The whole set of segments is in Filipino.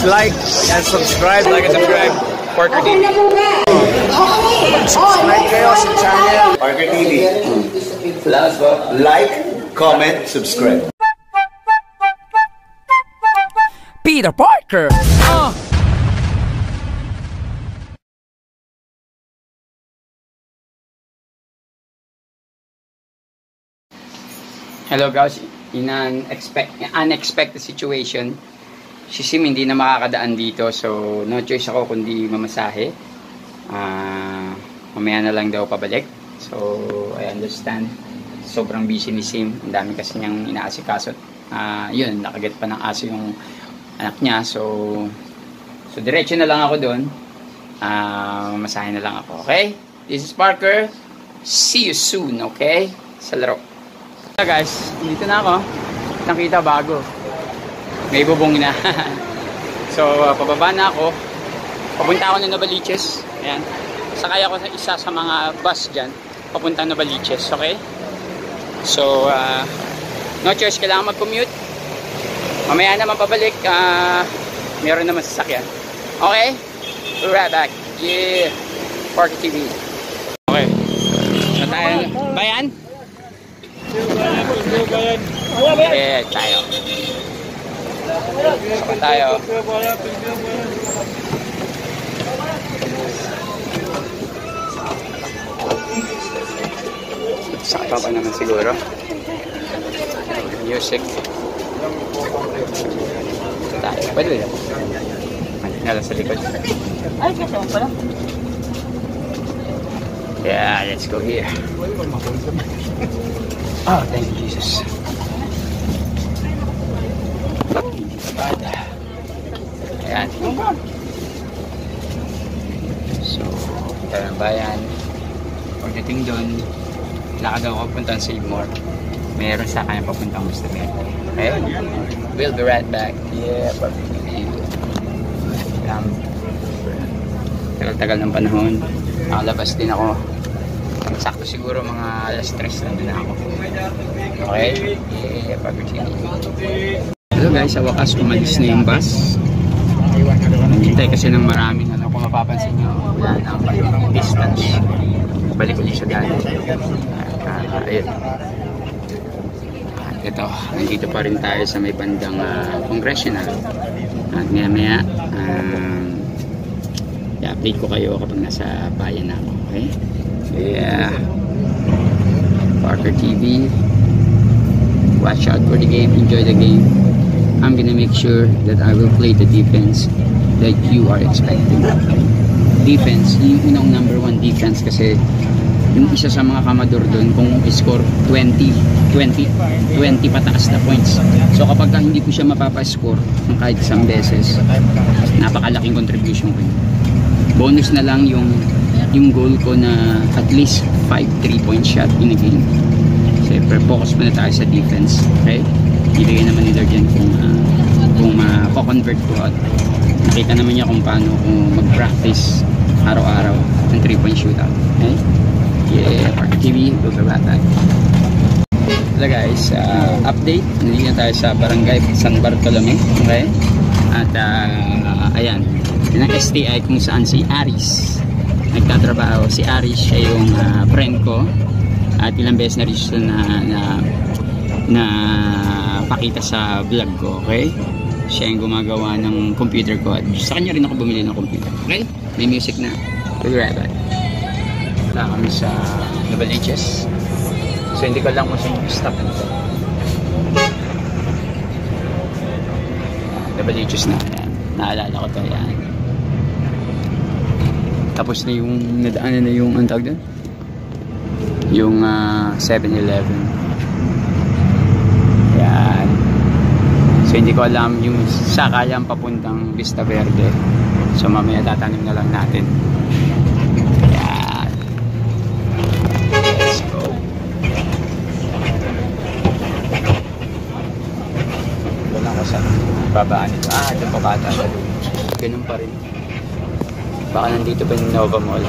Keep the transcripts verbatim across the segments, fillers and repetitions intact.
like and subscribe. Like and subscribe. Parker T V. Subscribe kayo sa channel Parker T V. Like, comment, subscribe. Peter Parker. Oh. Hello guys, in an expect, unexpected situation, si Sim hindi na makakadaan dito, so no choice ako kundi mamasahe. Uh, mamaya na lang daw pabalik, so I understand. Sobrang busy ni Sim, ang dami kasi niyang inaasikaso. Uh, yun, nakaget pa ng aso yung anak niya, so so diretso na lang ako doon. Uh, mamasahe na lang ako, okay? This is Parker, see you soon, okay? Sa laro. Guys, dito na ako. Nakita bago. May bubong na. So, uh, pababa na ako. Papunta ako ng Novaliches. Ayan. Sakay ako sa isa sa mga bus dyan. Papunta ng Novaliches. Okay? So, uh, no choice. Kailangan mag-commute. Mamaya naman pabalik. Uh, meron naman sasakyan. Okay? We're right back. Yeah. Parker T V. Okay. So, tayo. Bayan? Yeah, tayo. Saka tayo. Sakta pa naman siguro. Music. Tayo. Pwede ba? Nala sa likod. Ay, kasi mo pala. Yeah, let's go here. Oh, thank you, Jesus. Ayan. So, punta ng bayan. Pagdating doon, lakad ako papuntang Seymour. Meron sa kanya papuntang Mustamet. Okay? We'll be right back. Yeah, perfect. Um, tagal-tagal ng panahon. Nakalabas din ako. Sakto siguro mga alas tres na din ako. Okay? Yeah, Parker T V. Hello guys, sa wakas umalis na yung bus. Hintay kasi ng maraming ano, kung mapapansin nyo, wala na ang distance. Balik ulit siya dati. Uh, ayun. At ito, nandito pa rin tayo sa may bandang uh, congressional. At maya maya, um, i-update ko kayo kapag nasa bayan na ako. Okay? Yeah, Parker T V. Watch out for the game, enjoy the game. I'm gonna make sure that I will play the defense that you are expecting. Defense, yung unang number one defense kasi yung isa sa mga kamador doon kung score twenty, twenty, twenty pataas na points. So kapag ka hindi ko siya mapapascore ng kahit isang beses, napakalaking contribution ko yun. Bonus na lang yung yung goal ko na at least five three point shot in a game. Siyempre, focus muna tayo sa defense. Okay? Ibigay naman nila dyan kung uh, kung ma-convert ko at nakita naman niya kung paano kung mag-practice araw-araw ng three point shootout. Okay? Yeah, Parker T V, we'll be right back. Hello guys, uh, update. Nandito tayo sa Barangay San Bartolome. Okay? At uh, ayan, yun ang S T I kung saan si Aris nagtatrabaho. Si Aris, siya yung uh, friend ko at ilang beses na rin siya na, na, na pakita sa vlog ko, okay? Siya yung gumagawa ng computer ko at sa kanya rin ako bumili ng computer, okay? May music na. We'll be right back. Wala kami sa Novaliches, so hindi ko lang kung saan yung stop nito. Novaliches na, yan. Naalala ko to, yan. Tapos na yung nadaanan na yung ang tawag doon? Yung uh, seven eleven. Yan. So hindi ko alam yung sakayan papuntang Vista Verde. So mamaya tatanim na lang natin. Yan. Let's go. Wala ko sa babaan ito. Ah, ito pa bata siya. Ganun pa rin. Baka nandito pa yung Nova Mall.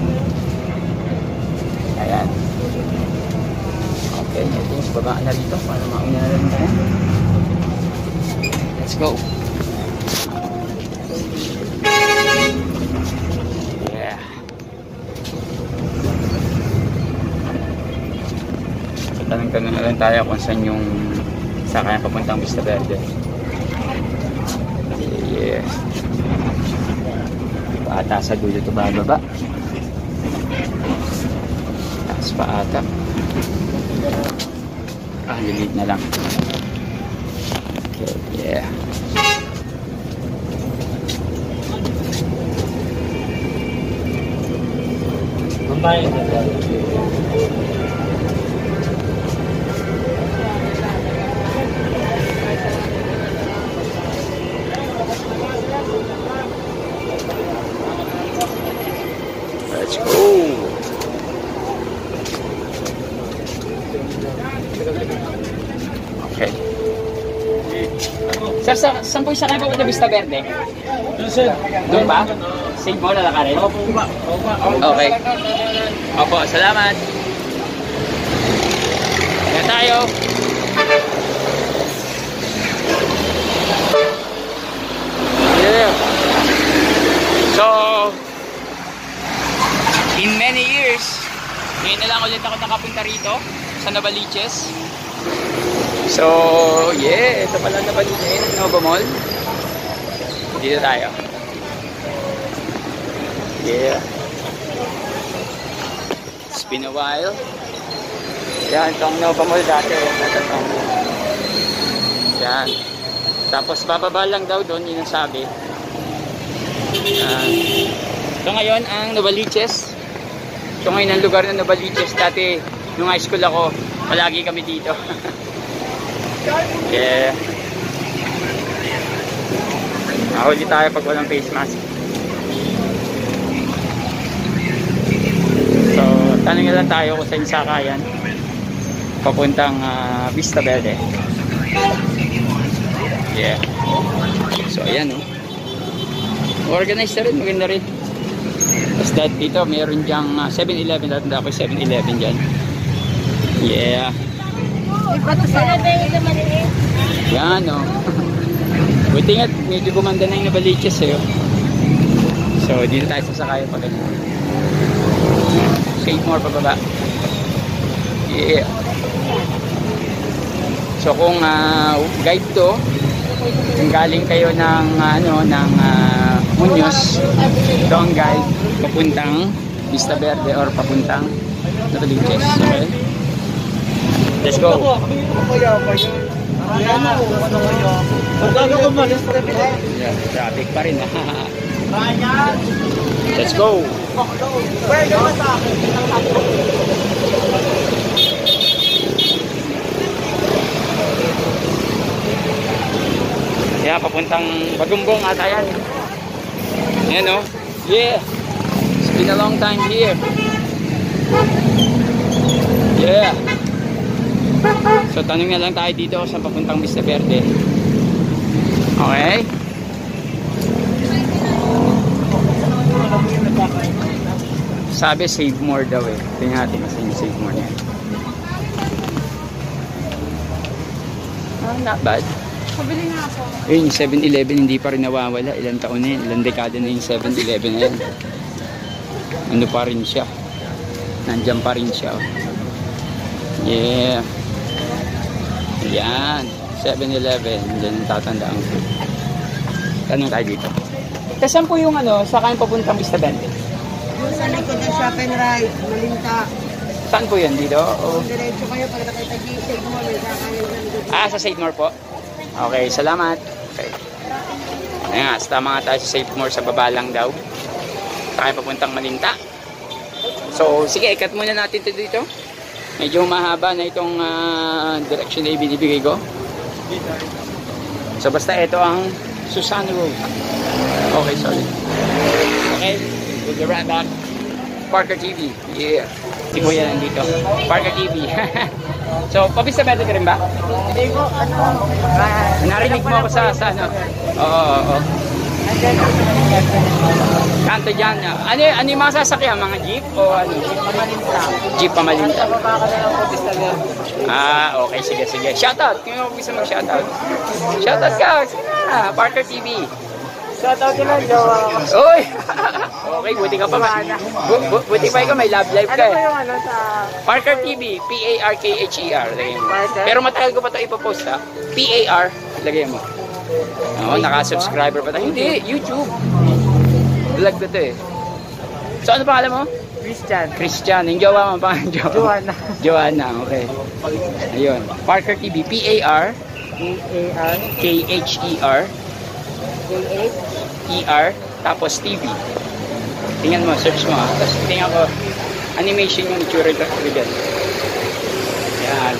Ayan. Okay, I think babaan na rito para mauna na lang tayo. Let's go. Tanong na lang tayo kung saan yung sakayan papuntang Vista Verde. Yeah. Paata sa dulo ito bababa. Taas pa ata. Ah, lilit na lang. Okay, yeah. Mambayan ka ba? Let's go. Okay. Sir, sa, saan po yung sakay po na Vista Verde? Doon ba? Save mo, lalakarin? Okay. Opo, salamat. Kaya tayo. Yeah. So, in many years, ngayon na lang ulit ako nakapunta rito sa Novaliches. So, yeah, ito pala Novaliches, Nova Mall. Dito tayo. Yeah. It's been a while. Yan, itong Nova Mall dati. Yan. Tapos bababa lang daw doon, yun ang sabi. Yan. Ito ngayon ang Novaliches. Ito ngayon ang lugar ng Novaliches. Dati, nung high school ako, palagi kami dito. Yeah. Mahuli tayo pag walang face mask. So, tanong na lang tayo kung saan sakayan papuntang uh, Vista Verde. Yeah. So, ayan o. Oh. Organized na rin, maganda rin. Basta dito, mayroon dyang uh, seven eleven. Natanda ako seven eleven dyan. Yeah. Yan o. Oh. Buti nga, medyo gumanda na yung Novaliches eh. So, dito tayo sasakay pa ganyan. Save more pababa. Yeah. So, kung uh, guide to, kung galing kayo ng, ano, ng uh, Muñoz, ito ang guide papuntang Vista Verde or papuntang Novaliches. Okay? Let's go. Yeah, traffic pa rin. Let's go. Yeah, papuntang Bagumbong ata yan. Yan o. Yeah. It's been a long time here. Yeah. So, tanong na lang tayo dito sa papuntang Vista Verde. Okay? Sabi, save more daw eh. Tingnan natin kasi yung save more niya. Ah, not bad. Pabili nga ako. Eh, yung seven eleven hindi pa rin nawawala. Ilang taon na yun. Ilang dekada na yung seven eleven na yan. Ano pa rin siya. Nandyan pa rin siya. Oh. Yeah. Yan. seven eleven. Diyan yung tatandaan ko. Tanong tayo dito. Saan po yung ano, sa kayo papuntang Vista Verde? Sa likod ng shop and ride, Malinta. Saan po yan? Dito? O... Diretso kayo pag nakita G Save mo, may kakain sa likod. Ah, sa Save More po? Okay, salamat. Okay. Ayan nga, tama nga tayo sa Save More sa baba lang daw. Sa kayo papuntang Malinta. So, sige, ikat muna natin ito dito. Medyo mahaba na itong uh, direction na ibinibigay ko. So, basta ito ang Susana Road. Okay, sorry. Okay, we'll be right back. Parker T V. Yeah. Si Kuya nandito. Parker T V. So, pabisa ba ito ka rin ba? Hindi ko, ano, Narinig mo ako sa, sa ano? Oo, oo, oo. Kanto dyan. Ano, ano yung mga sasakyan? Mga jeep o ano? Malinta. Jeep pamalinta. Baka na lang po, Vista Verde. Ah, okay. Sige, sige. Shoutout. Kung mo bisa mag-shoutout. Shoutout ka. Sige na. Parker T V. Shoutout ko lang, jowa ko. Uy! Okay, buti ka pa. Bu bu buti pa ikaw, may love life ka Ano ba eh. yung ano sa... Parker T V, P A R K H E R. Lagay mo. Parker? Pero matagal ko pa ito ipopost ha. P A R, lagay mo. Oo, naka-subscriber pa tayo. Hindi, YouTube. Vlog ko ito eh. So ano pangalan mo? Christian. Christian. Yung jowa mo, pangalan jowa? Joanna. Joanna, okay. Ayun. Parker T V, P A R P A R K H E R K H E R tapos T V. Tingnan mo, search mo ha. Tapos tingnan ko, animation yung itsura ko dyan. Yan.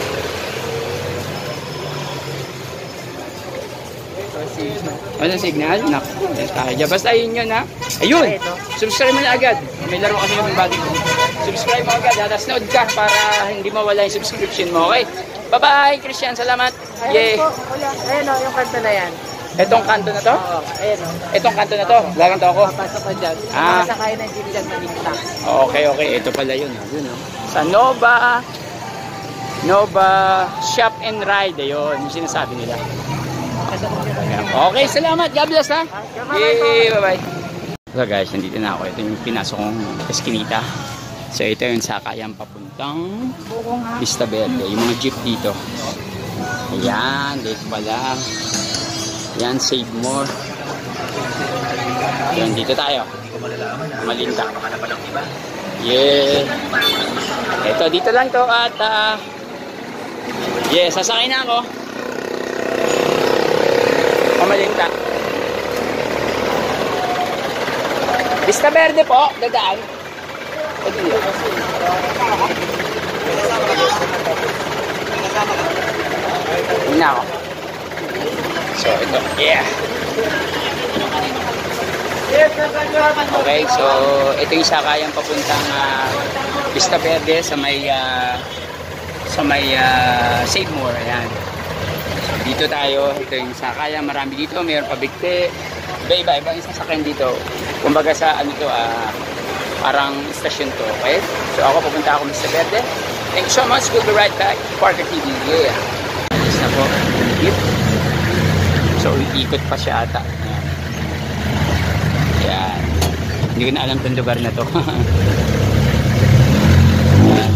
Anong signal? Naku, yan tayo dyan. Basta yun yun ha. Ayun! Subscribe mo na agad. May laro kami ng body ko. Subscribe mo agad ha. Tapos nood ka para hindi mawala yung subscription mo. Okay? Bye-bye, Christian. Salamat. Ayun Yay! po, wala. Ayun o, yung kanta na yan. Etong kanto na to? Oo, ayun o. Etong kanto na to? Gaganto ako? Papasok ka dyan. Ah. Masakay ng jeep dyan, malinta. Okay, okay. Ito pala yun. Oh. Yun oh. Sa Nova Nova Shop and Ride. Ayun, yung sinasabi nila. Ayan. Okay, salamat. God bless ha. Yay, bye-bye. So guys, nandito na ako. Ito yung pinasok kong Eskinita. So ito yung sakayan papuntang Vista Verde. Yung mga jeep dito. Ayan, dito pala. Ayan, Save More. Ayan, dito tayo. Malinta. Yeah. Ito, dito lang to at uh, yeah, sasakay na ako. Malinta. Vista Verde po, dadaan. Hindi na ako. So, ito. Yeah. Okay, so ito yung sakayan papuntang uh, Vista Verde sa may uh, sa may uh, Save More. Ayan. So, dito tayo. Ito yung sakayan. Marami dito. Mayroon pa bigte. Iba-iba. Iba yung sasakyan dito. Kumbaga sa ano to, uh, parang stasyon to. Okay? So ako pupunta ako Vista Verde. Thank you so much. We'll be right back. Parker T V. Yeah. Alis na po. So ikot pa siya ata. Yan. Hindi ko na alam itong lugar na to. Yan.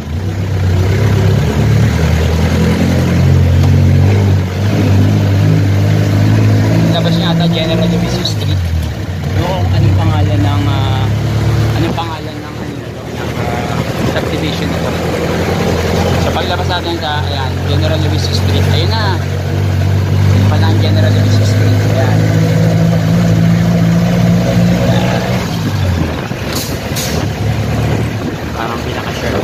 Labas niya ata General Division Street. Yung anong pangalan ng uh, anong pangalan ng ano na to, ng uh, subdivision na to. So paglabas natin sa ayan, General Division Street. Ayun na. Yung pala ang General Division Street. Ayan. Ayan. Parang pinaka-sure.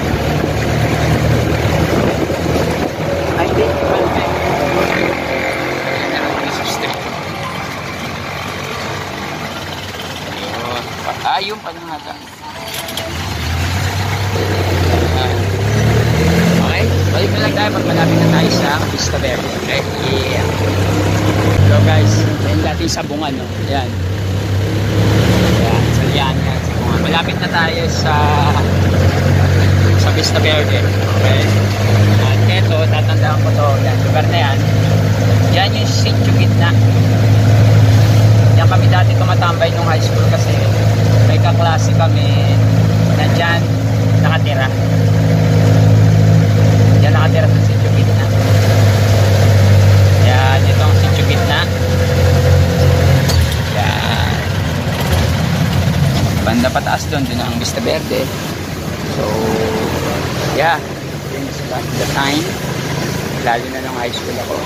I think General Division Street. Ah, yung pa nga ata. Okay, balik na lang tayo pag malapit na tayo sa Vista Verde. Okay, yeah. So guys, yan natin sa bungan, no? Yan. Yan, so yan, yan. Sa bungan. Malapit na tayo sa sa Vista Verde. Okay. At eto, tatandaan ko to. Yan, lugar na yan. Yan yung sitio gitna. Yan kami dati tumatambay nung high school kasi may kaklase kami na dyan nakatira. Dyan nakatira sa sitio gitna. Yan, ito ang sitio gitna. Yan. Banda pataas doon, doon ang Vista Verde. So, yeah. Yun the time. Lalo na nung high school ako.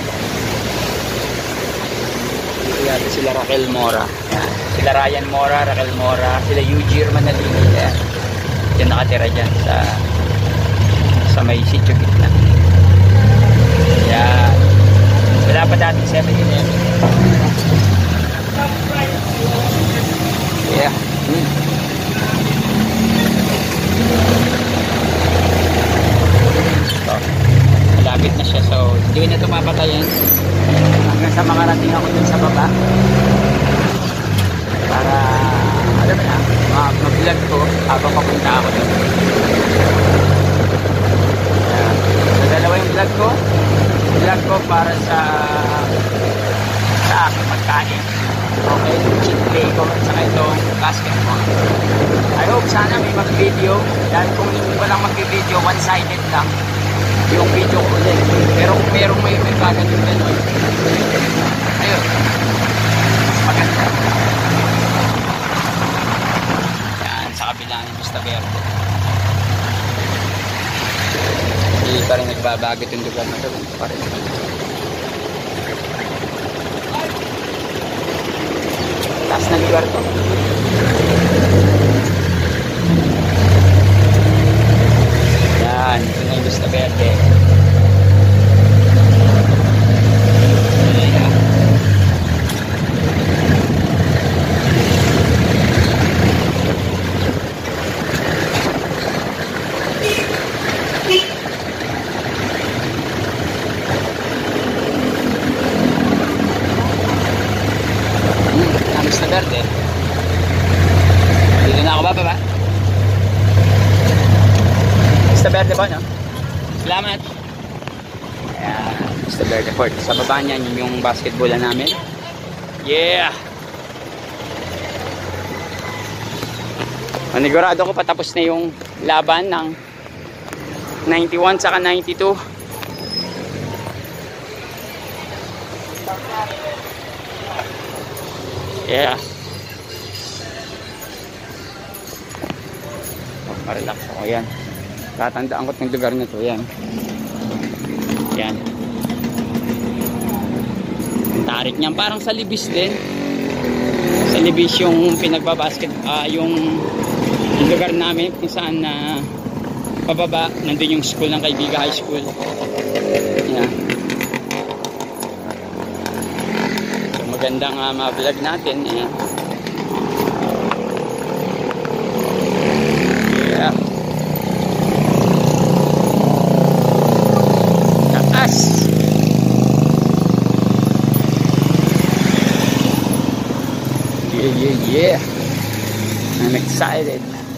Dito yata sila Raquel Mora. Yan. Sila Ryan Mora, Raquel Mora, sila Eugir Manalini. Yan. Yan nakatira dyan sa sa may sitio gitna. Yan. Wala pa dating seven eleven. Yeah. Hmm. So, malapit na siya. So, hindi ko na ito mapatayin. Hanggang sa makarating ako dun sa baba. Para, alam mo na, mag-vlog ko habang papunta ako dun. Ayan. So, dalawa yung vlog ko. Vlog ko para sa sa akin. Okay? Cheat play ko sa itong basketball. I hope sana may mag-video. Dahil kung hindi ko lang mag-video, one-sided lang yung video ko ulit. Pero kung merong may may bagay yung gano'n, ayun, maganda. Yan, sa kabila ng Vista Verde. Hindi pa rin nagbabago yung lugar na ito. Ito pa rin. Taas na lugar to. Yan, ito na yung Vista Verde. Vista Verde. Dito na ako bababa. Vista Verde ba, no? Salamat. Ayan, Vista Verde Fort. Sa baba niyan yung basketball na namin. Yeah! Manigurado ko patapos na yung laban ng ninety-one saka ninety-two. Yeah. Oh, marelax ako yan. Tatandaan ko ng lugar na to. Yan. Yan. Ang tarik niyan. Parang sa Libis din. Sa Libis yung pinagbabasket. Uh, yung, yung lugar namin kung saan na uh, pababa. Nandun yung school ng Kaibiga High School. Yan. Magandang uh, ma-vlog natin. Ayan. Yeah. Taas. Yeah, yeah, yeah. I'm excited.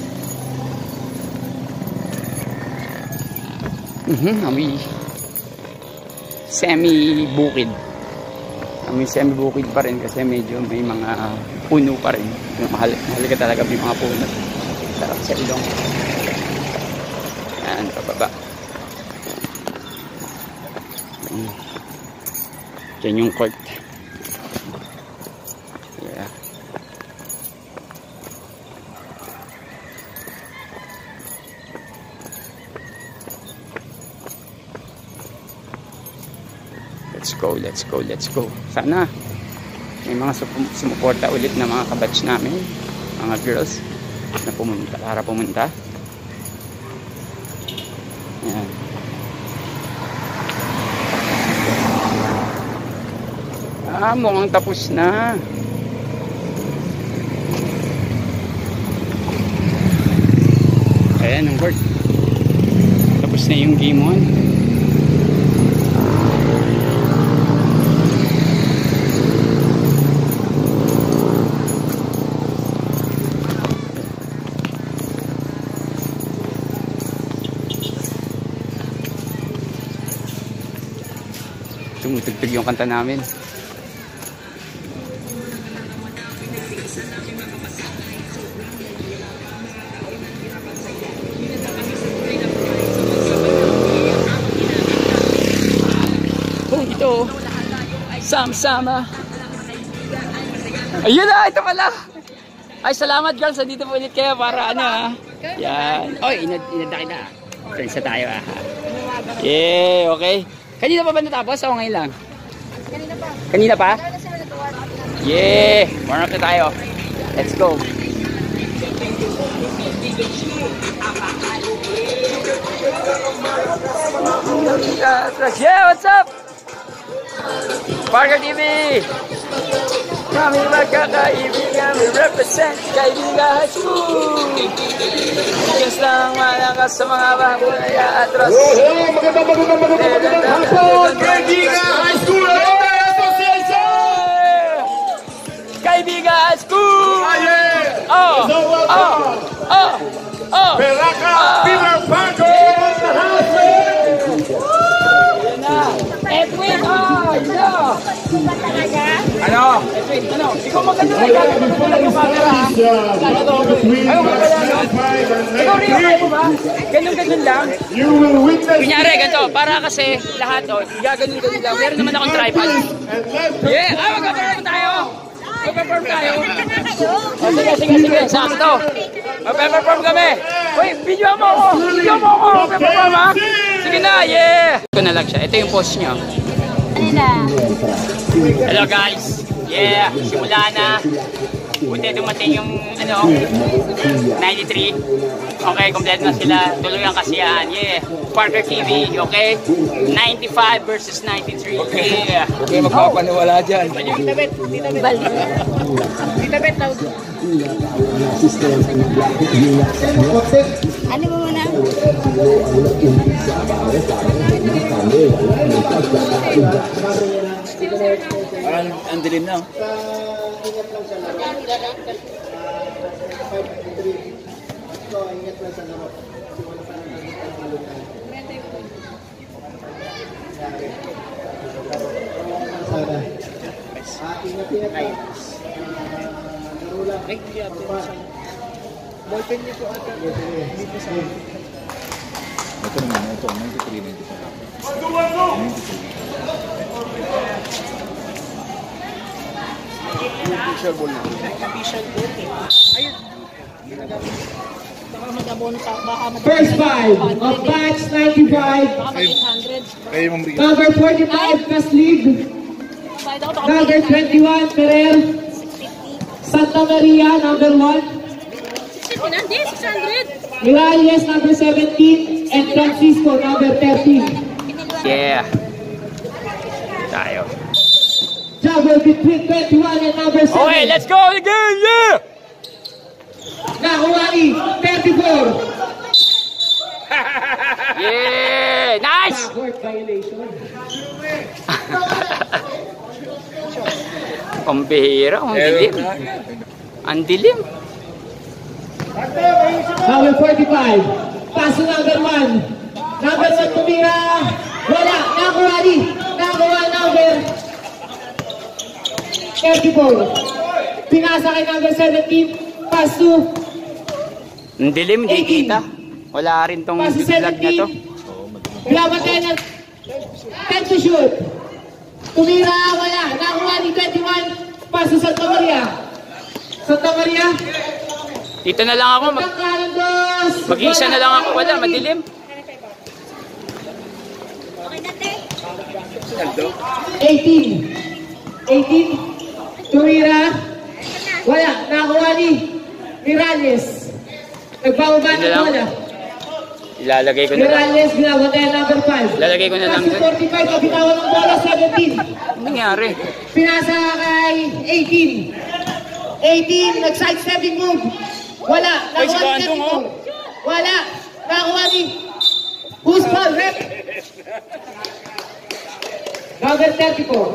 Mm-hmm. Kami semi-bukid. May semi-bukid pa rin kasi medyo may mga puno pa rin. Mahal, mahal ka talaga may mga puno. Sarap sa ilong. Yan, pababa. Yan yung court. Yeah. Let's go, let's go, let's go. Sana may mga sumuporta ulit na mga kabatch namin, mga girls na pumunta, para pumunta. Yan. Ah, mukhang tapos na. Ayan ang court. Tapos na yung game one. Tumutugtog yung kanta namin. Oh, ito. Sama-sama. Ayun na, ito pala. Ay, salamat girls. Dito po ulit kayo para ano ha. Yan. Oy, inad inadaki na. Friends na tayo ha. Yeah, okay. Kanina pa ba natapos? O ngayon lang? Kanina pa. Kanina pa? Yeah! Warm up na tayo. Let's go. Yeah, what's up? Parker T V! Kami magkakaibigan, we represent Kaibiga High School! Just lang malakas sa mga bahay at atras. Magandang magandang magandang hapon! Kaibiga High School Association! Kaibiga High School! Oh! Oh! Oh! Oh! Pelaka Peter Paco! Edwin! Oh! Yeah! Ano? Ano? Ikaw maganda na gagawin mo na lang yung camera, ha? Ayaw mo pala, no? Ikaw rin yung kaya mo ba? Ganun-ganun lang. Kunyari, ganito. Para kasi lahat, oh, gaganon-ganon lang. Meron naman akong tripod. Yeah! Ah, mag-perform tayo! Mag-perform tayo! Oh, sige, sige, sige. Sakto. Mag-perform kami. Uy, video mo ako! Video mo ako! Mag-perform, ha? Sige na, yeah! Ito na lang siya. Ito yung post nyo. Hello guys! Yeah! Simula na. Buti dumating yung ano, ninety-three. Okay, kompleto na sila. Tuloy ang kasiyahan. Yeah! Parker T V, okay? ninety-five versus ninety-three. Yeah! Okay, magpapaniwala dyan. Tita Bet, Tita Bet. Tita Bet, tawag. Ano mo muna? Ang, ang dilim na. Ay, kaya po. Ballpen niyo po ata. Hindi po sa akin. Ito naman, ito, ninety-three, ninety-five. Official ball na. Official ball eh. Ayun. Baka mag-abono sa... Baka mag- First five of match ninety-five. Baka mag-eight hundred. Kayo mong bigyan. Number forty-five, Kaslib. Bayad ako, baka Number mag-eight hundred. twenty-one, Ferrer. Santa Maria, number one. Hindi, six hundred. Miralles, number seventeen. And Francisco, number thirteen. Yeah! Tayo. Juggle between twenty-one and number seven. Okay, let's go again! Yeah! Nahuani, thirty-four. Yeah! Nice! Court violation. Pambihira, ang dilim. Ang dilim. Number forty-five. Paso number one. Number one tumira. Wala. Nahuani. Nakuha number thirty-four. Pinasa kay number seventeen. Paso. Ang dilim, hindi kita. Wala rin tong Paso vlog na to. seventeen. Grabe tenor. ten to shoot. Tumira. Wala. Nakuha ni twenty-one. Paso Santa Maria. Santa Maria. Dito na lang ako. Mag Mag-iisa na lang ako. Wala, madilim. eighteen. eighteen. Tumira. Wala. Nakuha ni Miralles. Nagbababa Yun na na lang. bola. Ilalagay ko na lang. Miralles, binawa tayo number five. Lalagay ko na lang Paso dun. forty-five, ang binawa ng bola, seventeen. Ano nangyari? Pinasa kay eighteen. eighteen, nag-sidestepping move. Wala. Ay, si Nakuha ni Bandong, oh. thirty-four. Wala. Nakuha ni who's ball, rep? Number thirty-four.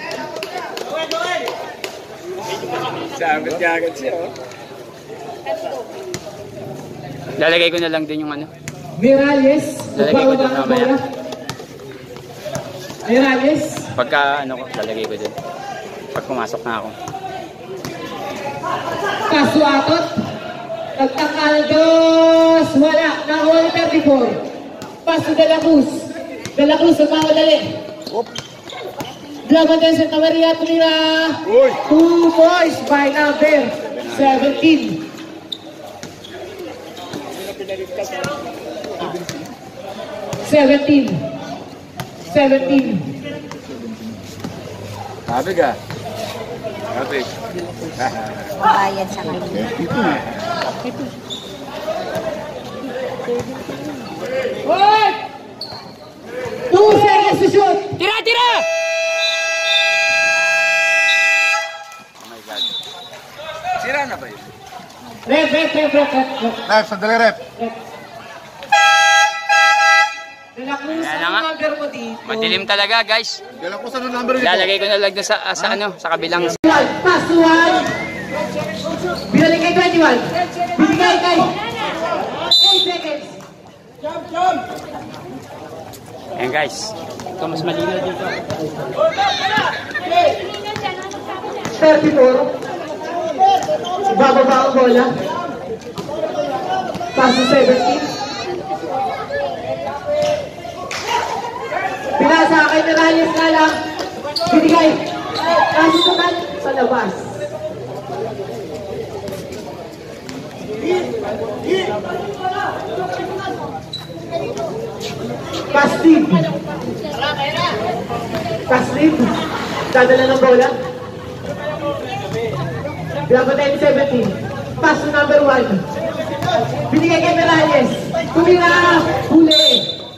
Sabi niya agad siya. oh. Lalagay ko na lang din yung ano. Miralles, Lalagay ko nagbababa dun ng mamaya. bola. Miralles, Pagka ano ko, lalagay ko din. Pag pumasok na ako. Paso atot. Nagtakaldos. Wala. Nakuha ni thirty-four. Paso de la Cruz. De la Cruz, ang mawadali. Blaban din Santa Maria, tumira. Uy! Two boys by number seventeen. seventeen. seventeen. Sabi ka. Sabi. Bayad sa kanya. Hoy! Two seconds to shoot. Tira, tira! Sira na ba yun? Rep, rep, rep, rep, rep. Rep, sandali rep. De la Cruz, Ayan na ang nga. number mo dito. Madilim talaga, guys. Kailan ko sa number dito? Lalagay ko na lang doon sa, sa ano, sa kabilang. Pass to one. Binalik kay twenty-one. Binigay kay eight seconds. Ayan, guys. Ito mas malinaw dito. thirty-four. Bababa ang bola. Pass to seventeen. Pinasa kay Morales na lang. Binigay. Kaso naman sa labas. Kastib. Kastib. Dadala ng bola. Pinapatay ni seventeen. Pass to number one. Binigay kay Morales. Tumira. Huli.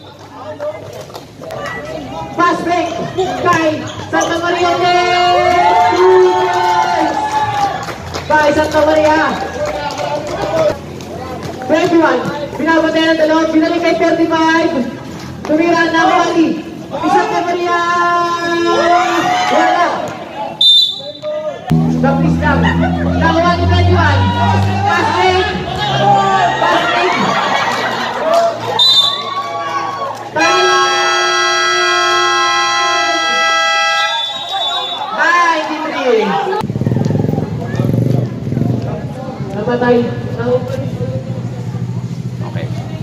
Pass break. Kay Santa Maria ulit. Kay Santa Maria. twenty-one. Pinapatay ng dalawang. Binalik kay thirty-five. Tumira na Wally. Santa Maria. Wala. Tapos lang. Nakuha ni twenty-one. Pass break. Pass break. Tala. ninety-three. Namatay. Okay.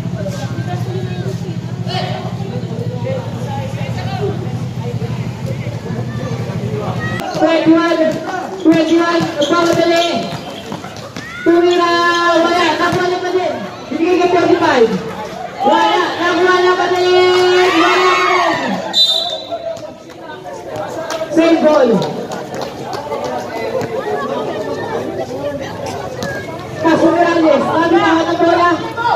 twenty-one. twenty-one. Nagpamadali. Tumira. Wala. Nakuha na pa din. Binigay ka thirty-five. Wala. Nakuha na pa din. Wala pa din. Same ball. Kaso Morales. Sabi ka ng bola.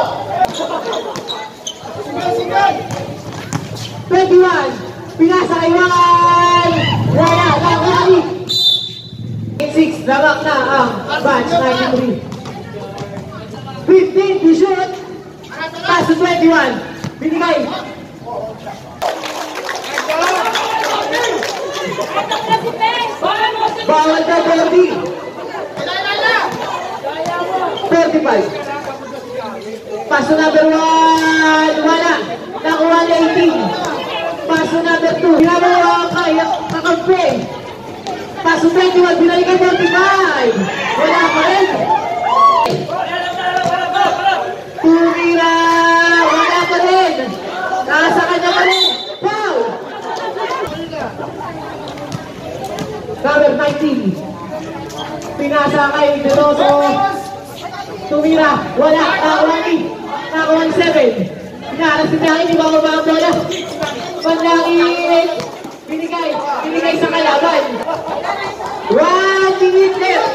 twenty-one. Pinasa kay Juan. Wala. Nakuha ni six. Lawak na ang batch ninety-three. fifteen to shoot. Pass to twenty-one. Binigay. Bawal ka thirty. thirty-five. Pass to number one. Wala. Nakuha ni eighteen. Pass to number two. Ginagawa kaya kakampi. Pass to twenty-one. Binalik ka thirty-five. Wala pa rin. Tumira. Wala pa rin. Nasa kanya pa rin. Foul. Number nineteen. Pinasa kay Deloso. Tumira. Wala. Nakuha ni. Nakuha ni seven. Pinaras si Dahil. Di ba mabang bola? Panlangit. Binigay. Binigay sa kalaban. One minute left.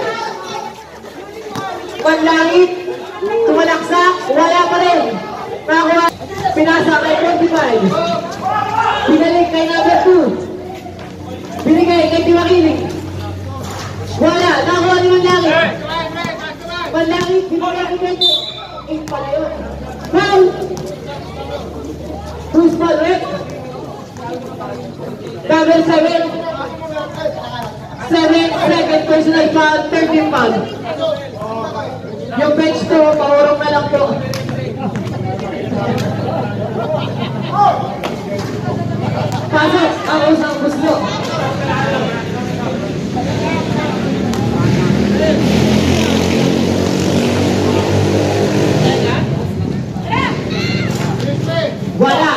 Panlangit. Tumalaksak. Wala pa rin. Nakuha. Pinasa kay twenty-five. Binalik kay number two. Binigay kay Tiwakiling. Wala. Nakuha ni Manlangit. Manlangit. Binigay kay twenty. eight pala yun. Foul. Who's ball, right? Number seven. Seven. Second personal foul. thirteen foul. Yung bench to, paurong na lang po. Pasok ang usang gusto. Wala.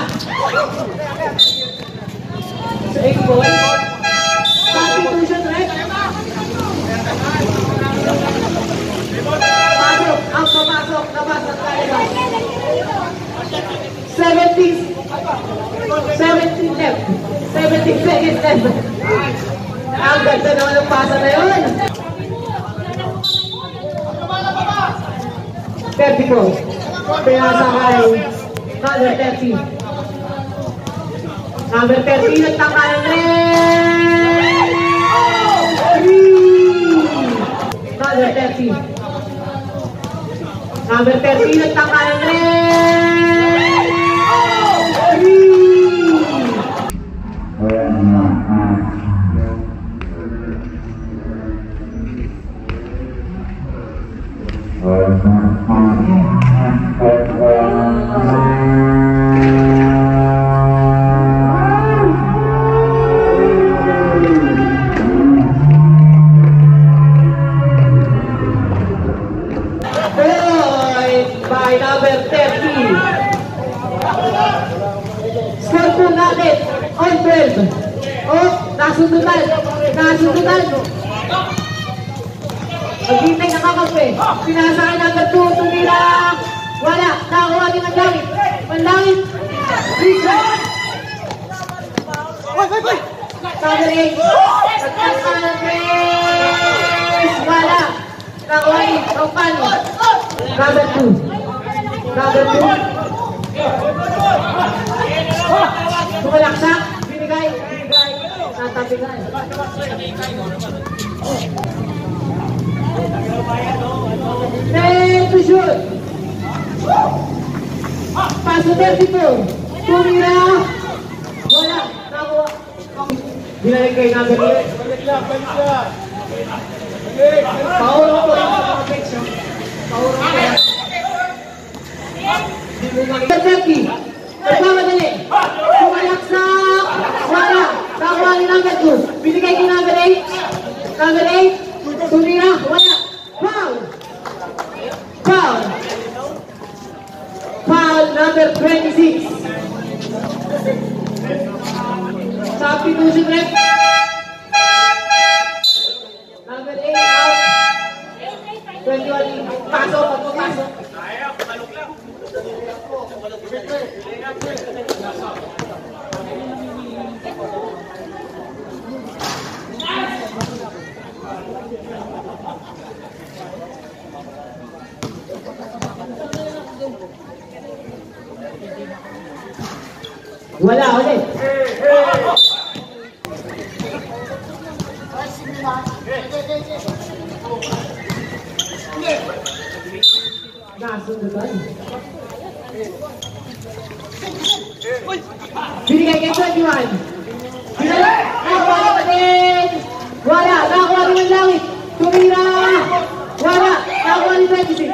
Sa eight ball. Substitution, right? Pasok. Ang papasok. Nabasag tayo. seventeen. seventeen left. seventeen seconds left. Ang ganda naman ng pasa na yun. thirty-four. Pinasa kay number thirty. Number thirty. Nagtangkalan rin. Number thirty. Number thirty. Nagtangkalan rin. and twelve. Oh, nasundutan. Nasundutan. Maghintay nakakampi. Pinasa kay number two. Tumira. Wala. Nakakuha din ang langit. Manlangit. Richard. Number eight. Nagkasa ng tres. Wala. Nakakuha din. Kampano. Number two. Number two. Tumalaksak. Binigay. Binigay. Natabigay. Ten to shoot. Paso thirty-two. Tumira. Wala. Nakuha. Binalik kay number eight. Pauro ko yung mga picture. Pauro ko yan. thirty. Nagmamadali. Tumalaksak. Wala. Nakuha ni number two. Binigay kay number eight. Number eight. Tumira. Wala. Foul. Foul. Foul number twenty-six. Substitution ref. Number eight out. twenty-one. Pasok. Pasok. Wala ulit. Nasundutan. Binigay kay twenty-one. Binigay. Nakuha pa din. Wala. Nakuha rin ang langit. Tumira. Wala. Nakuha ni twenty-six.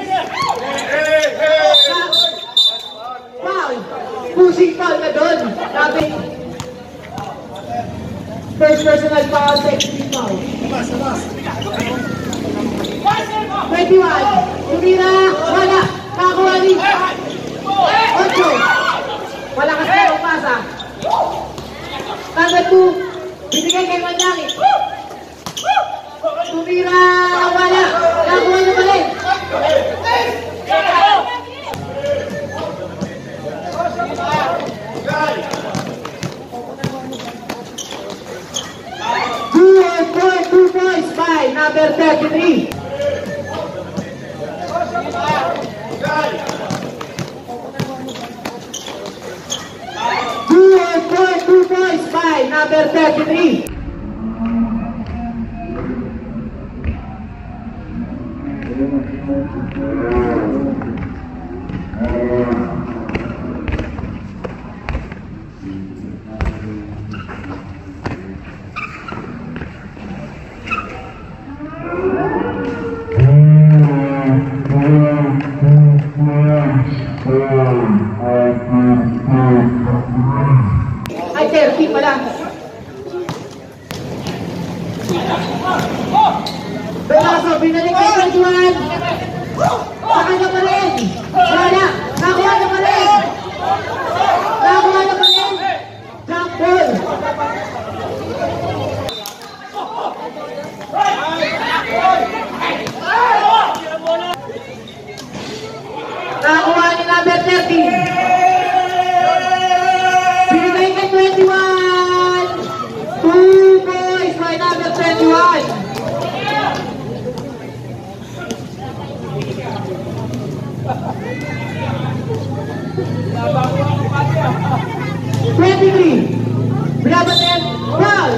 Foul. Pushing foul na doon. Sabi. First personal foul, second foul. twenty-one. Tumira. Wala. Nakuha ni Ocho. Wala kasi na pasa. Number two. Binigay kay Mandangit. Tumira. Wala. Nakuha na pala eh. Two and four, two points by number thirty-three. Two and four, two points by number thirty-three. Ay, thirty pala. Belaso, binalik kay twenty-one. Saka na pa rin. Wala. Nakuha na pa rin. Nakuha na pa rin. Jump ball. Nakuha ni number thirty. Binigay kay twenty-one. Two boys by number twenty-one. twenty-three. Binabatin. Foul.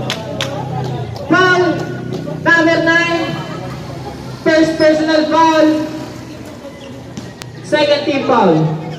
Foul. Number nine. First personal foul. Second team foul.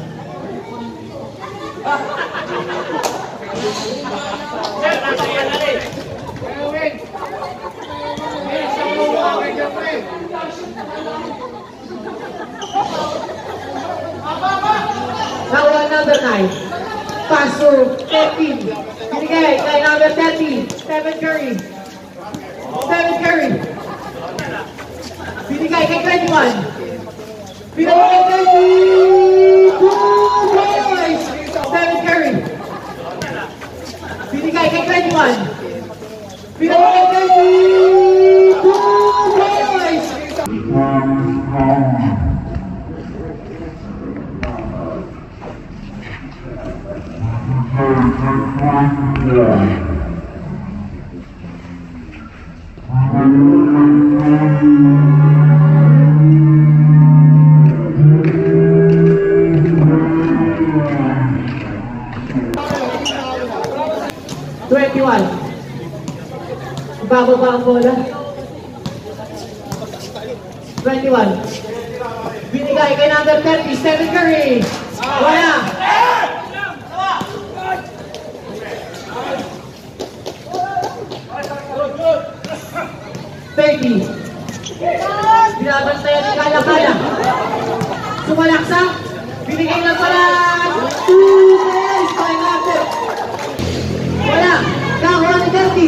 Nakuha number nine. Paso thirteen. Binigay kay number thirty. Stephen Curry. Stephen Curry. Binigay kay twenty-one. Binigay kay thirty. Two boys. Stephen Curry. twenty-one. Binalik kay thirty-two boys. twenty-one. Bababa ang bola. twenty-one. Binigay kay number thirty, Stephen Curry. Wala. thirty. Binabantayan ni Kala-Kala. Sumalaksa. Binigay lang pala. two points by number. Wala. Kakuha ni thirty.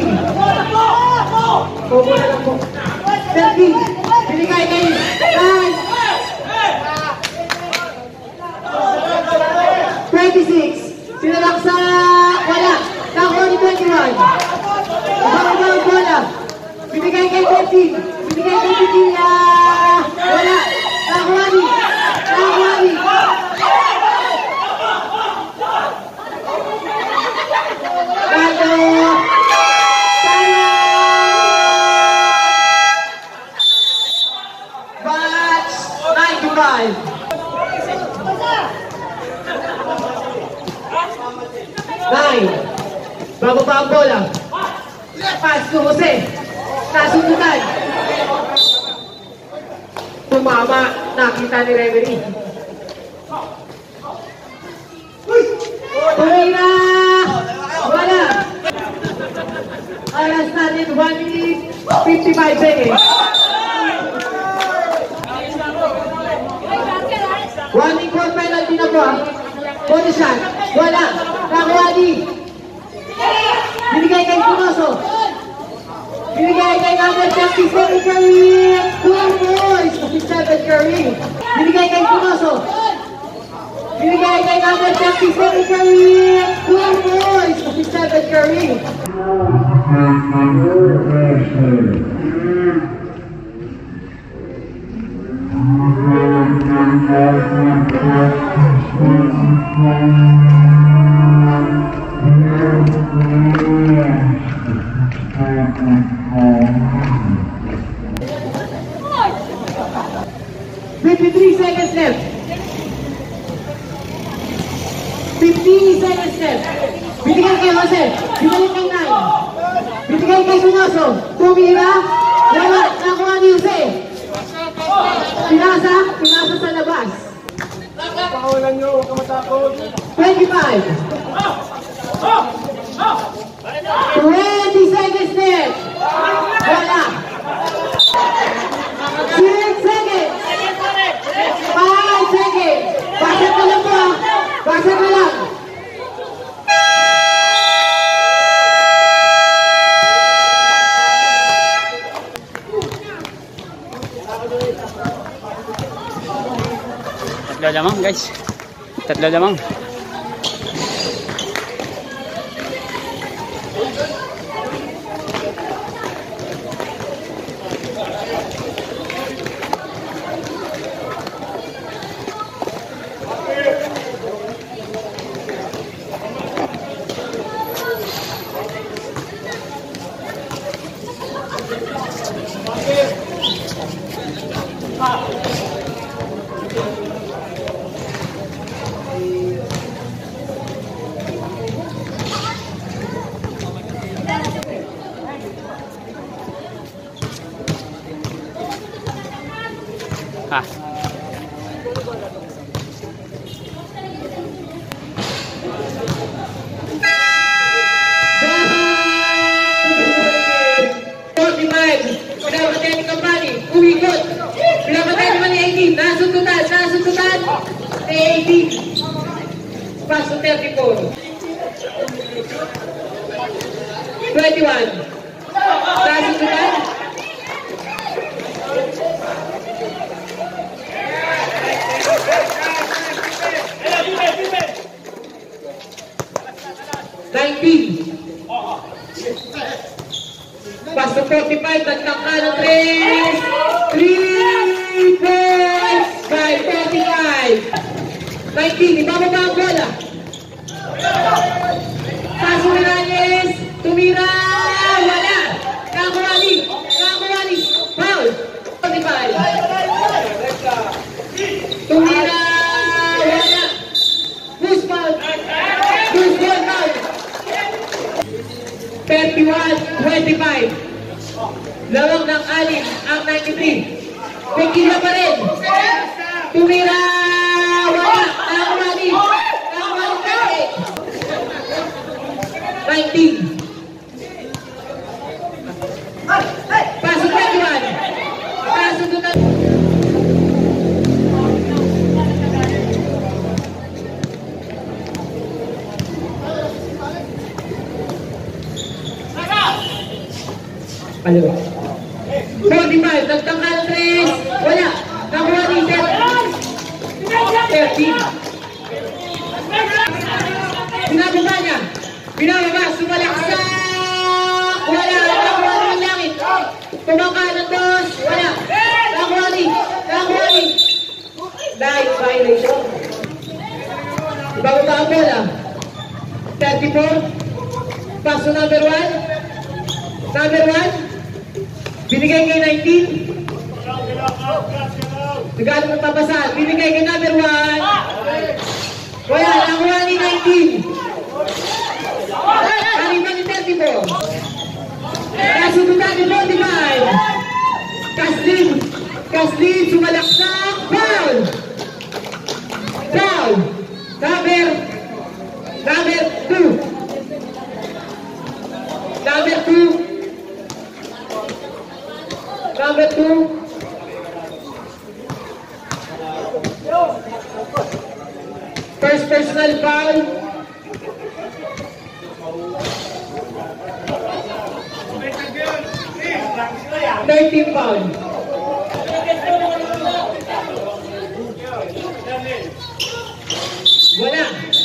Bobo na lang po. thirty. Binigay kay nine. twenty-six. Sinalaksa. Wala. Kakuha ni twenty-one. Bababa ang bola. Binigay kay thirty. Binigay kay Pipila. Wala. Kakuha ni. Kakuha ni. Kato. Tayo. Batch ninety-five. Nine. Bababa ang bola. Pass to Jose. Nasundutan. Tumama. Nakita ni referee. Tumira. Wala. Alas natin one minute fifty-five seconds. One equal penalty na po. Bonus shot. Wala. Nakuha ni. Binigay kay Punoso. Binigay kay number thirty-seven Curry. Two boys. thirty-seven Curry. Binigay kay Punoso. Binigay kay number thirty-seven Curry. Two boys. thirty-seven Curry. fifty-three seconds left. fifteen seconds left. Binigay kay Jose. Binigay kay nine. Binigay kay Punoso. Tumira. Wala. Nakuha ni Jose. Pinasa. Pinasa sa labas. Pakulan nyo, huwag ka matakot. twenty-five. twenty seconds left. Wala. six seconds. five seconds. Basag na lang po. Basag na lang. Tatlo lamang guys. Tatlo lamang. Ah. forty-five. Pinapatay ni Kampani. Umikot. Pinapatay naman ni eighteen. Nasundutan. Nasundutan. Ni eighteen. Pass to thirty-four. twenty-one. Nasundutan. nineteen. thirty-five, nagtangka ng tres. three points by forty-five. nineteen, ibababa ang bola. Paso Milanes, tumira, wala. Kakuwali, kakuwali, foul. forty-five. Tumira, wala. Push foul. Push ball foul. thirty-one twenty-five. Lawag ng alim ang ninety-three. Pekila pa rin. Tumira, wala. Kakuwali, kakuwali kake. nineteen. Paso twenty-one. Paso doon na. Palo. forty-five. Nagtangka ng tres. Wala. Nakuha ni thirteen. Pinababa niya. Pinababa. Sumalaksak. Wala. Nakuha ni ng langit. Tumangka ng dos. Wala. Nakuha ni. Nakuha ni. Dahil violation. Ibababa ang bola. thirty-four. Paso number one. Number one. Binigay kay nineteen. Regalo ng papasan. Binigay kay number one. Wala. Nakuha ni nineteen. Kaliman ni thirty-four. Kasundutan ni forty-five. Kaslin. Kaslin. Sumalaksak. Foul. Foul. Number. Number two. Number two. Number two. First personal foul. thirteen foul. Wala.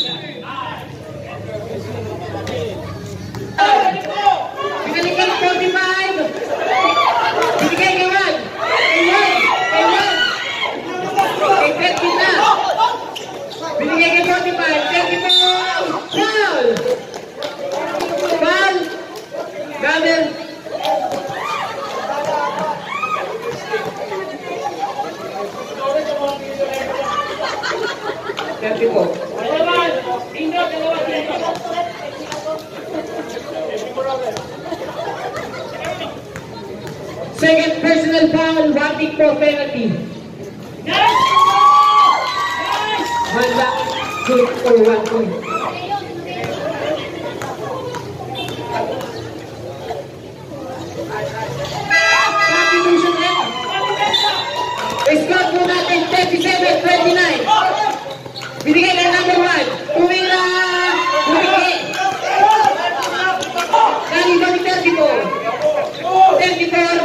Pinalikan forty-five. Binigay kay one. Kay one. Kay one. Kay thirteen na. Binigay kay forty-five. thirty-four. Foul. Foul. Gamel. thirty-four. Second personal foul, wanting for penalty. One back, shoot for one point. Substitution end. Score po natin thirty-seven twenty-nine. Binigay ng number one. Tumira. Bumigay. Kaliban ni thirty-four. thirty-four.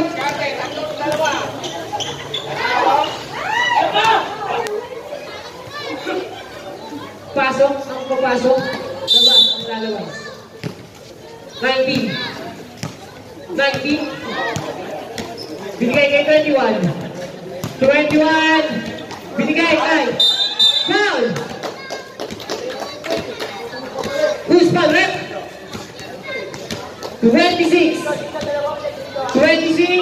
Pasok. Ang papasok. Labas. Ang lalabas. nineteen. nineteen. Binigay kay twenty-one. twenty-one. Binigay kay foul. Who's foul, rep? twenty-six. twenty-six.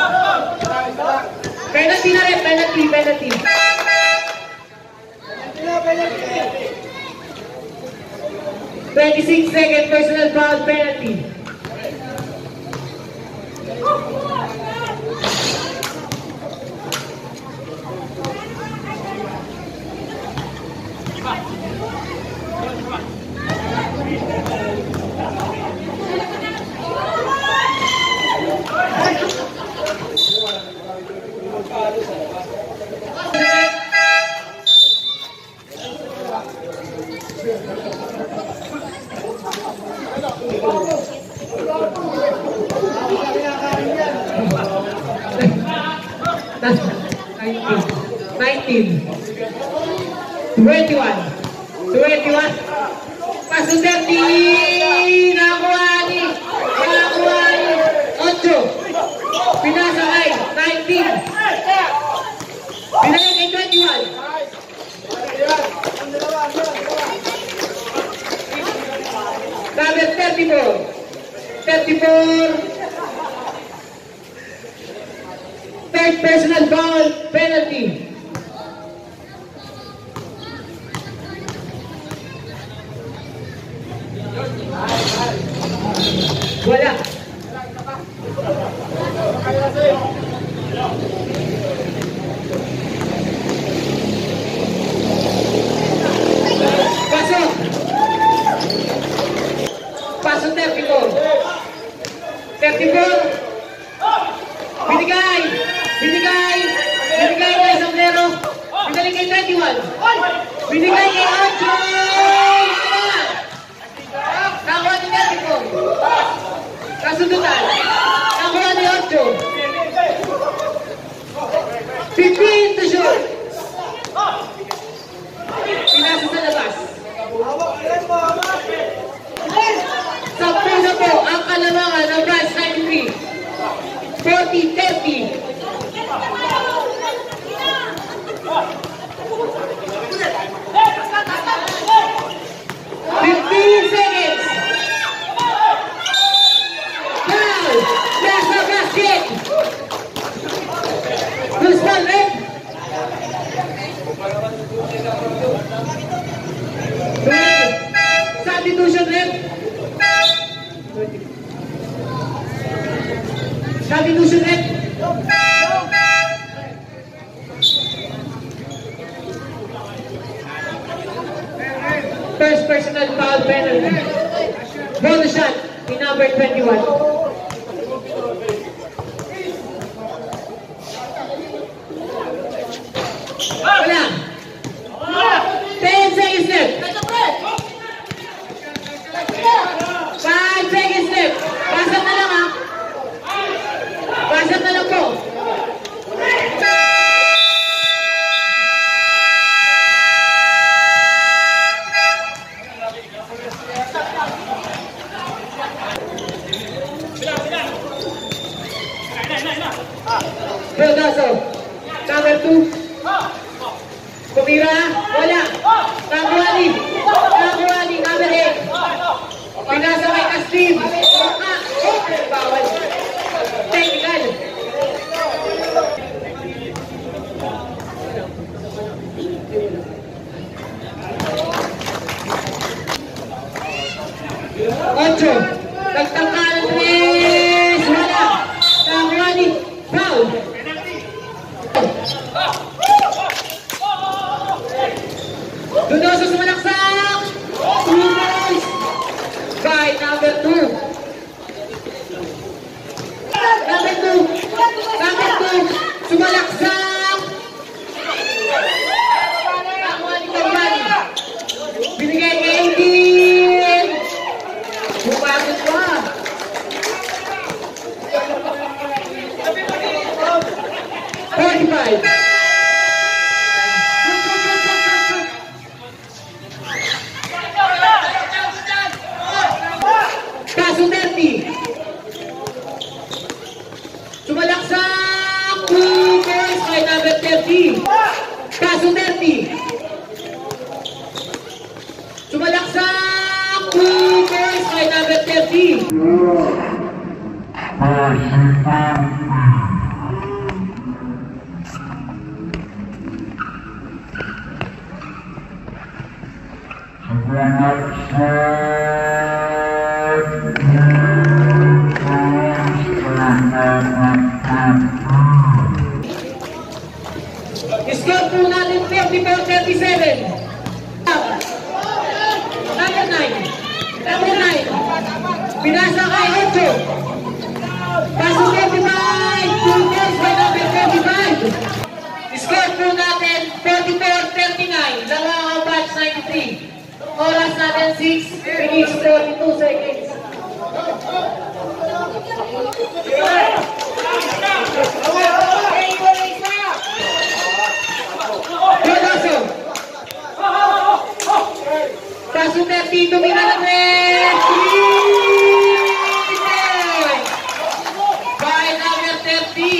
Penalty na rep. Penalty. Penalty. twenty-six second personal foul penalty. nineteen. twenty-one. twenty-one. Paso thirty. Nakuha ni. Nakuha ni. eight. thirty-four. thirty-four. Third personal foul, penalty. Wala. Pasok. Pasok thirty-four. thirty-four. Binigay. Binigay. Binigay kay Sombrero. Binigay kay thirty-one. Binigay kay Ocho. Nakuha ni thirty-four. Kasundutan. Nakuha ni Ocho. fifteen to shoot. Pinasa sa labas. Sampu na po ang kalamangan ng Branch ninety-three. forty thirty. fifteen seconds. Foul. Nasa basket. Loose ball, red. Substitution, red. Substitution, red. First personal foul penalty. Bonus shot in number twenty-one. Wala. ten seconds left. five seconds left. Pasok na lang ha. Pasok na lang po. Brodaso. Number two. Kumira. Wala. Nakuha ni. Nakuha ni. Number eight. Pinasa kay Kastim. Bawal. Technical. Ocho. Nagtangkalan tres. Wala. Nakuha ni. Foul. Dudoso sumalaksak. Two points. By number two. Number two. Number two. Sumalaksak. Nakuha ni Karyani. Binigay kay eighteen. Bumagod pa. forty-five. Kaso thirty. Sumalaksak. Two points by number thirty. Kaso thirty. Sumalaksak. Two points by number thirty. Score po natin thirty-four thirty-seven. Number nine. Number nine. Pinasa kay Ocho. Paso thirty-five. Two goals by number thirty-five. Score po natin forty-four thirty-nine. Dalawa ang batch ninety-three. Oras natin six minutes forty-two seconds. Brodaso. Kaso thirty, tumina na rin. By number thirty.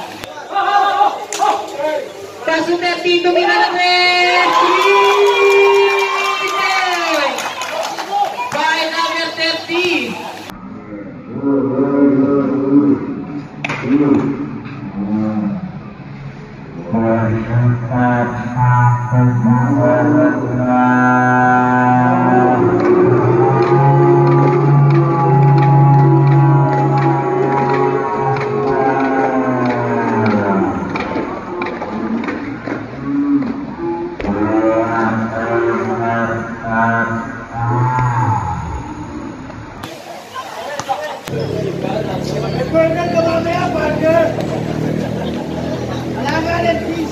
Kaso thirty, tumina na rin. By number thirty. Burger ka mamaya, burger! Alanganin, please!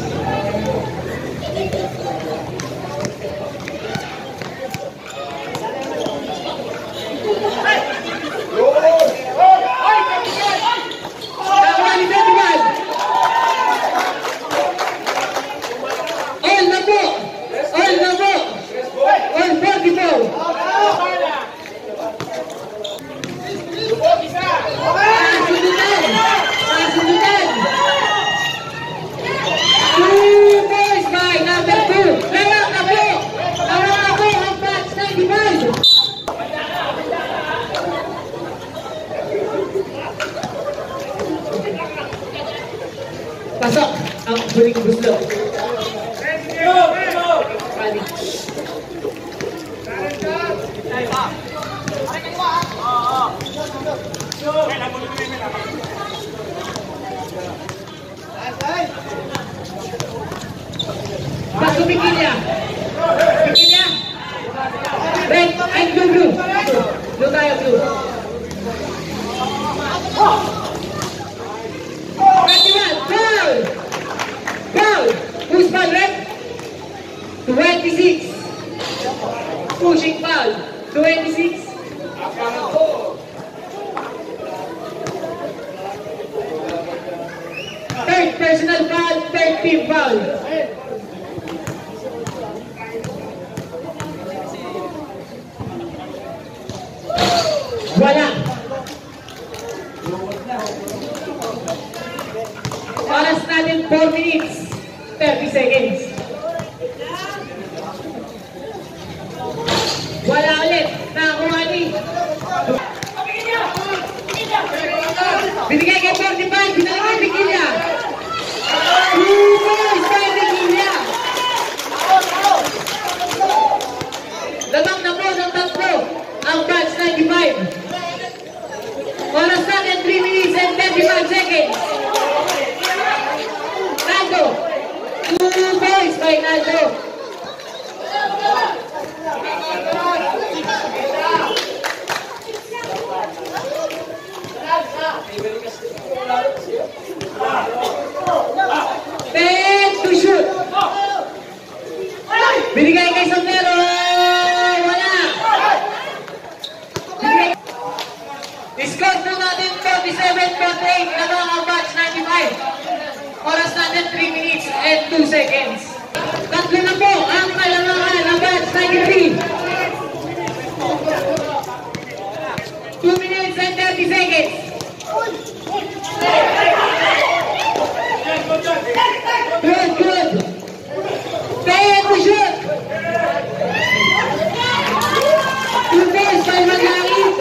All na po! All na po! All forty-four! Kasundutan! Kasundutan! Two boys by number two! Kaya na po! Kaya na po ang batch ninety-five! Pasok ang huling guslo. Pasok Bikilya. Bikilya. Red and blue blue. Blue tayo blue. twenty-one. Foul. Foul. Who's foul, red? twenty-six. Pushing foul. twenty-six. Third personal foul, third team foul. Wala. Oras natin four minutes, thirty seconds. Wala ulit. Nakakuha ni. Binigay kay forty-five, binigay kay Bikilya. Two points kay Bikilya. Lamang na po ng tatlo ang batch ninety-five. Oras natin three minutes and thirty-five seconds. Naldo. Two points kay Naldo. Ten to shoot. Binigay kay Sombrero. Wala. Binigay. Score po natin forty-seven forty-eight na mga batch ninety-five. Oras natin three minutes and two seconds. Tatlo na po ang kalamangan ng batch ninety-three. two minutes and thirty seconds. Good, good. Ten to shoot. Two days by Maglangit.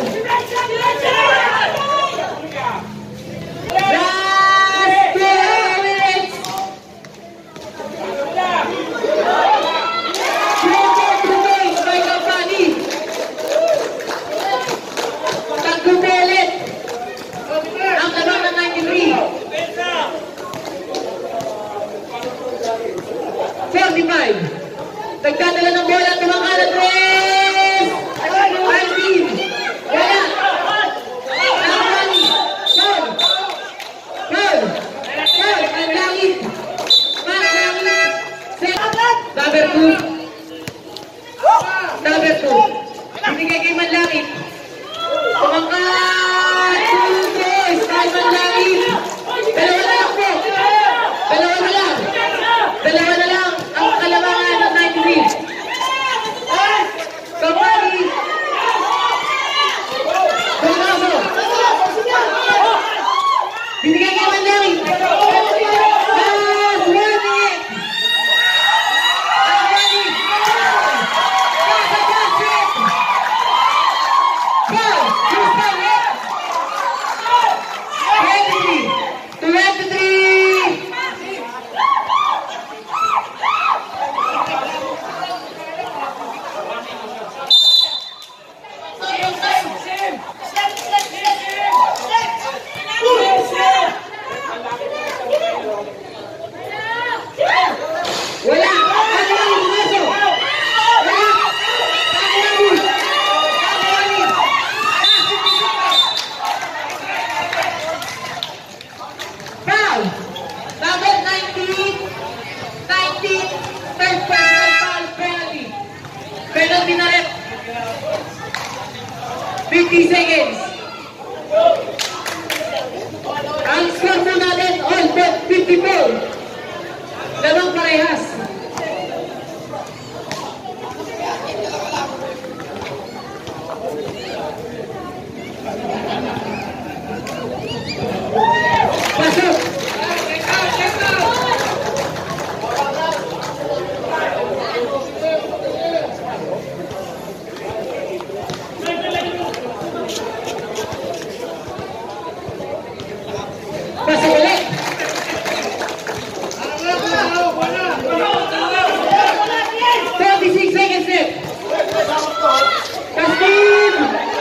Last two minutes. Two days by Kampani. Tagkubelit. Ang tanong ng ninety-three. forty-five. Nagdadala ng bola, tumangkalan tres! nineteen. Wala. Nakapani. Foul. Foul. Foul. Ang langit. Mark langit. Set. Number two. Number two. Binigay kay Manlangit. Tumangkalan. Two boys. Kay Manlangit. Dalawa na lang po. Dalawa na lang. Dalawa na lang ang kalamangan ng ninety-three. Kapali. Tumaso. Binigay kay Manlangit. Last one minute. Kapali. Kasa basket. Foul. Two foul. Third personal foul penalty. Penalty na rin. fifty seconds. Ang score po natin, all but fifty-four. Dalawang parehas. Pasok. Pasok ulit. thirty-six seconds left. Kastin.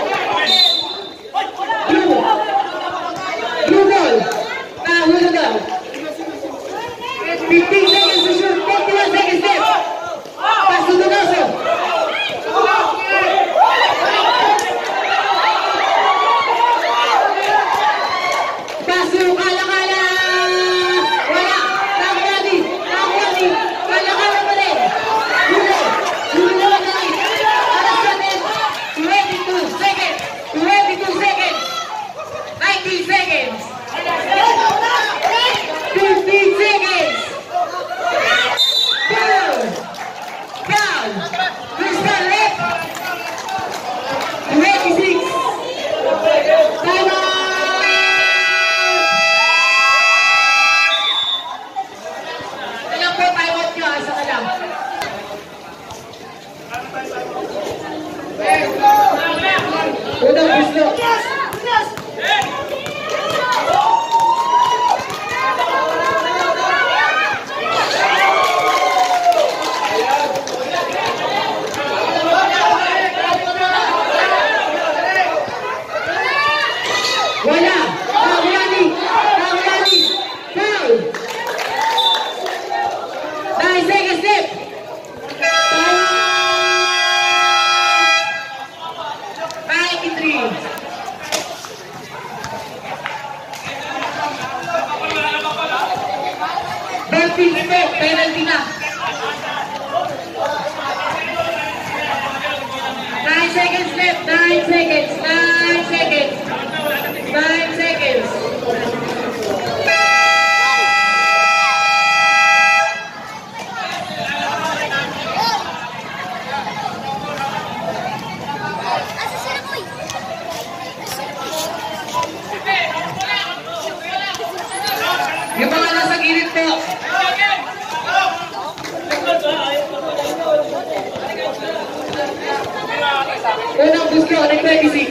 Blue. Blue ball. Nahuli daw. fifteen seconds to shoot. forty-one seconds left. Pasok Donoso. Pasok Kala-Kala. Wala. Nakuyani. Nakuyani. Kala-Kala pa rin. Hulo. Hulo na rin. Alas natin. twenty-two seconds. twenty-two seconds. nineteen seconds. fifteen seconds. Down. Down. Crystal left. twenty-six. Time out. Alam po, time out nyo. Asa ka lang. Unang gusto. Wala. Nakuyani. Nakuyani. Foul. Nine seconds left. ninety-three. Bertin step. Penalty na. Nine seconds left. Nine seconds. Nine seconds. Nine seconds. Yung mga nasa gilid po. Unang gusto, nag-twenty-six.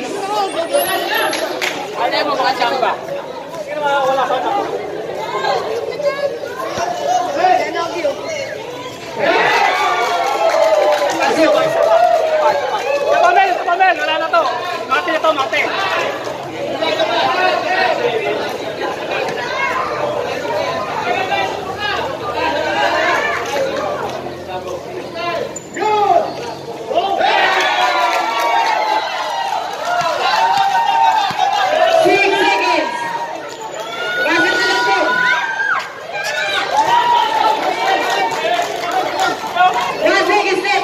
Ano yung mga chamba? Pasok. Sa pamel, sa pamel, wala na to. Mati na to, mati. Six seconds. Pasok na lang po. One seconds left.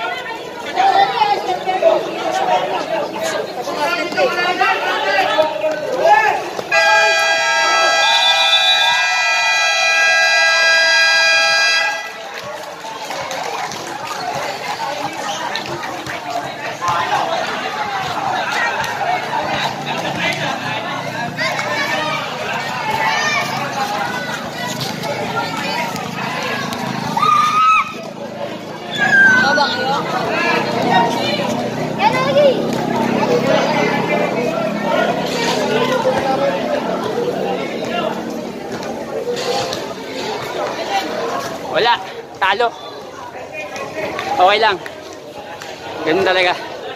Wala. Talo. Okay lang. Ganun talaga.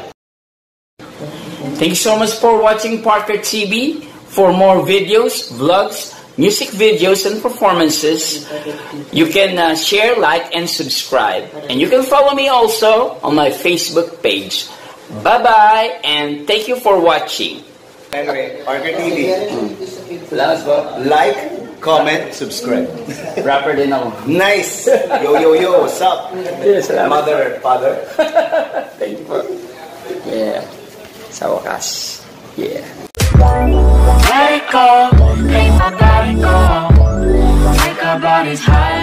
Thank you so much for watching Parker T V. For more videos, vlogs, music videos, and performances, you can uh, share, like, and subscribe. And you can follow me also on my Facebook page. Bye-bye, and thank you for watching. Anyway, Parker T V. Salamat po. Like, comment, subscribe. Rapper din ako. Nice! Yo, yo, yo, what's up? Yes, salamat. Mother, father. Thank you po. Yeah. Sa wakas. Yeah. Let it go, make my body go. Make our bodies high.